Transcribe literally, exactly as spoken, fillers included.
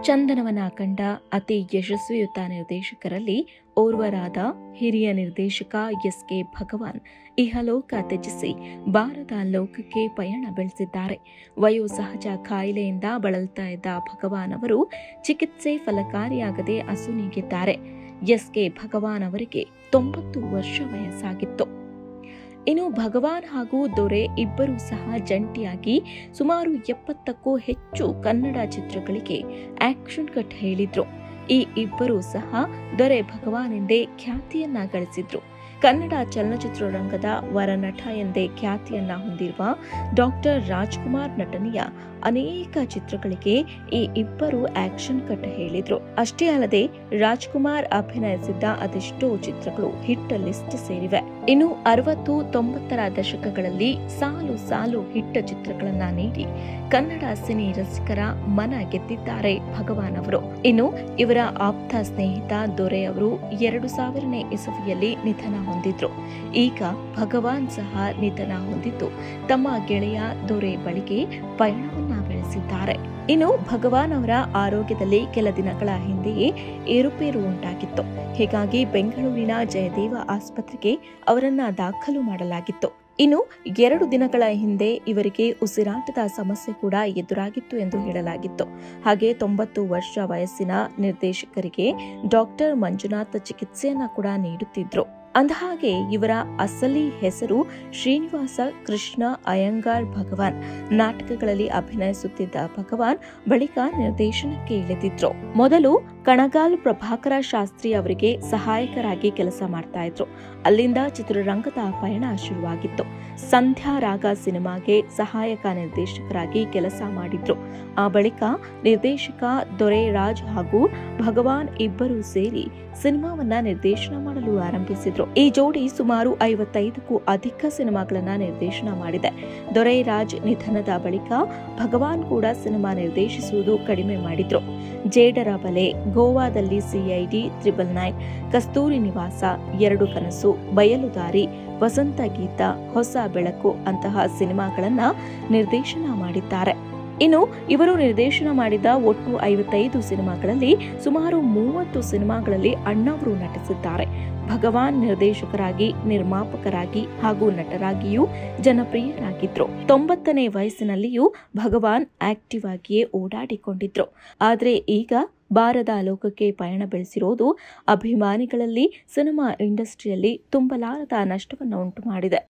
ಚಂದನವನ ಕಂಡ ಅತಿ ಯಶಸ್ವಿಯುತ ನಿರ್ದೇಶಕರಲ್ಲಿ ಓರ್ವರಾದ ಹಿರಿಯ ನಿರ್ದೇಶಕ ಎಸ್ ಕೆ ಭಗವಾನ್ ಇಹಲೋಕ ತ್ಯಜಿಸಿ ಬಾರದ ಲೋಕಕ್ಕೆ ಪಯಣ ಬೆಳೆಸಿದ್ದಾರೆ. ವಯೋಸಹಜ ಕಾಯಿಲೆಯಿಂದ ಬಳಲ್ತಾ ಇದ್ದ ಭಗವಾನ್ ಅವರು ಚಿಕಿತ್ಸೆ ಫಲಕಾರಿಯಾಗದೆ ಅಸುನೀಗಿದ್ದಾರೆ. ಎಸ್ ಕೆ ಭಗವಾನ್ ಅವರಿಗೆ ತೊಂಬತ್ತು ವರ್ಷ ವಯಸ್ಸಾಗಿತ್ತು. ಇನ್ನು ಭಗವಾನ್ ಹಾಗೂ ದೊರೆ ಇಬ್ಬರೂ ಸಹ ಜಂಟಿಯಾಗಿ ಸುಮಾರು ಎಪ್ಪತ್ತಕ್ಕೂ ಹೆಚ್ಚು ಕನ್ನಡ ಚಿತ್ರಗಳಿಗೆ ಆಕ್ಷನ್ ಕಟ್ ಹೇಳಿದ್ರು. ಈ ಇಬ್ಬರೂ ಸಹ ದೊರೆ ಭಗವಾನ್ ಎಂದೇ ಖ್ಯಾತಿಯನ್ನ ಗಳಿಸಿದ್ರು. ಕನ್ನಡ ಚಲನಚಿತ್ರರಂಗದ ವರನಟ ಎಂದೇ ಖ್ಯಾತಿಯನ್ನ ಹೊಂದಿರುವ ಡಾಕ್ಟರ್ ರಾಜ್ಕುಮಾರ್ ನಟನೆಯ ಅನೇಕ ಚಿತ್ರಗಳಿಗೆ ಈ ಇಬ್ಬರು ಆಕ್ಷನ್ ಕಟ್ ಹೇಳಿದ್ರು. ಅಷ್ಟೇ ಅಲ್ಲದೆ ರಾಜ್ಕುಮಾರ್ ಅಭಿನಯಿಸಿದ್ದ ಅದೆಷ್ಟೋ ಚಿತ್ರಗಳು ಹಿಟ್ ಲಿಸ್ಟ್ ಸೇರಿವೆ. ಇನ್ನು ಅರವತ್ತು ತೊಂಬತ್ತರ ದಶಕಗಳಲ್ಲಿ ಸಾಲು ಸಾಲು ಹಿಟ್ ಚಿತ್ರಗಳನ್ನ ನೀಡಿ ಕನ್ನಡ ಸಿನಿ ರಸಿಕರ ಮನ ಗೆದ್ದಿದ್ದಾರೆ ಭಗವಾನ್ ಅವರು. ಇನ್ನು ಇವರ ಆಪ್ತ ಸ್ನೇಹಿತ ದೊರೆ ಅವರು ಎರಡು ಸಾವಿರನೇ ಇಸವಿಯಲ್ಲಿ ನಿಧನ ಹೊಂದಿದ್ರು. ಈಗ ಭಗವಾನ್ ಸಹ ನಿಧನ ಹೊಂದಿದ್ದು ತಮ್ಮ ಗೆಳೆಯ ದೊರೆ ಬಳಿಗೆ ಪಯಣವನ್ನ ಬೆಳೆಸಿದ್ದಾರೆ. ಇನ್ನು ಭಗವಾನ್ ಅವರ ಆರೋಗ್ಯದಲ್ಲಿ ಕೆಲ ದಿನಗಳ ಹಿಂದೆಯೇ ಏರುಪೇರು ಉಂಟಾಗಿತ್ತು. ಹೀಗಾಗಿ ಬೆಂಗಳೂರಿನ ಜಯದೇವ ಆಸ್ಪತ್ರೆಗೆ ಅವರನ್ನ ದಾಖಲು ಮಾಡಲಾಗಿತ್ತು. ಇನ್ನು ಎರಡು ದಿನಗಳ ಹಿಂದೆ ಇವರಿಗೆ ಉಸಿರಾಟದ ಸಮಸ್ಯೆ ಕೂಡ ಎದುರಾಗಿತ್ತು ಎಂದು ಹೇಳಲಾಗಿತ್ತು. ಹಾಗೆ ತೊಂಬತ್ತು ವರ್ಷ ವಯಸ್ಸಿನ ನಿರ್ದೇಶಕರಿಗೆ ಡಾಕ್ಟರ್ ಮಂಜುನಾಥ್ ಚಿಕಿತ್ಸೆಯನ್ನ ಕೂಡ ನೀಡುತ್ತಿದ್ರು. ಅಂದಹಾಗೆ ಇವರ ಅಸಲಿ ಹೆಸರು ಶ್ರೀನಿವಾಸ ಕೃಷ್ಣ ಅಯ್ಯಂಗಾರ್ ಭಗವಾನ್. ನಾಟಕಗಳಲ್ಲಿ ಅಭಿನಯಿಸುತ್ತಿದ್ದ ಭಗವಾನ್ ಬಳಿಕ ನಿರ್ದೇಶನಕ್ಕೆ ಇಳಿದಿದ್ರು. ಮೊದಲು ಕಣಗಾಲ್ ಪ್ರಭಾಕರ ಶಾಸ್ತ್ರಿ ಅವರಿಗೆ ಸಹಾಯಕರಾಗಿ ಕೆಲಸ ಮಾಡ್ತಾ ಇದ್ರು. ಅಲ್ಲಿಂದ ಚಿತ್ರರಂಗದ ಪಯಣ ಶುರುವಾಗಿತ್ತು. ಸಂಧ್ಯಾ ರಾಗ ಸಿನಿಮಾಗೆ ಸಹಾಯಕ ನಿರ್ದೇಶಕರಾಗಿ ಕೆಲಸ ಮಾಡಿದ್ರು. ಆ ಬಳಿಕ ನಿರ್ದೇಶಕ ದೊರೆ ರಾಜ್ ಹಾಗೂ ಭಗವಾನ್ ಇಬ್ಬರು ಸೇರಿ ಸಿನಿಮಾವನ್ನ ನಿರ್ದೇಶನ ಮಾಡಲು ಆರಂಭಿಸಿದ್ರು. ಈ ಜೋಡಿ ಸುಮಾರು ಐವತ್ತೈದಕ್ಕೂ ಅಧಿಕ ಸಿನಿಮಾಗಳನ್ನ ನಿರ್ದೇಶನ ಮಾಡಿದೆ. ದೊರೆ ರಾಜ್ ನಿಧನದ ಬಳಿಕ ಭಗವಾನ್ ಕೂಡ ಸಿನಿಮಾ ನಿರ್ದೇಶಿಸುವುದು ಕಡಿಮೆ ಮಾಡಿದ್ರು. ಜೇಡರ ಬಲೆ, ಗೋವಾದಲ್ಲಿ ಸಿಐಡಿ ತ್ರಿಬಲ್ ನೈನ್, ಕಸ್ತೂರಿ ನಿವಾಸ, ಎರಡು ಕನಸು, ಬಯಲುದಾರಿ, ವಸಂತ ಗೀತ, ಹೊಸ ಬೆಳಕು ಅಂತಹ ಸಿನಿಮಾಗಳನ್ನ ನಿರ್ದೇಶನ ಮಾಡಿದ್ದಾರೆ. ಇನ್ನು ಇವರು ನಿರ್ದೇಶನ ಮಾಡಿದ ಒಟ್ಟು ಐವತ್ತೈದು ಸಿನಿಮಾಗಳಲ್ಲಿ ಸುಮಾರು ಮೂವತ್ತು ಸಿನಿಮಾಗಳಲ್ಲಿ ಅಣ್ಣವರು ನಟಿಸಿದ್ದಾರೆ. ಭಗವಾನ್ ನಿರ್ದೇಶಕರಾಗಿ, ನಿರ್ಮಾಪಕರಾಗಿ ಹಾಗೂ ನಟರಾಗಿಯೂ ಜನಪ್ರಿಯರಾಗಿದ್ರು. ತೊಂಬತ್ತನೇ ವಯಸ್ಸಿನಲ್ಲಿಯೂ ಭಗವಾನ್ ಆಕ್ಟಿವ್ ಆಗಿಯೇ ಓಡಾಡಿಕೊಂಡಿದ್ರು. ಆದ್ರೆ ಈಗ ಬಾರದ ಲೋಕಕ್ಕೆ ಪಯಣ ಬೆಳೆಸಿರೋದು ಅಭಿಮಾನಿಗಳಲ್ಲಿ, ಸಿನಿಮಾ ಇಂಡಸ್ಟ್ರಿಯಲ್ಲಿ ತುಂಬಲಾರದ ನಷ್ಟವನ್ನು ಉಂಟು ಮಾಡಿದೆ.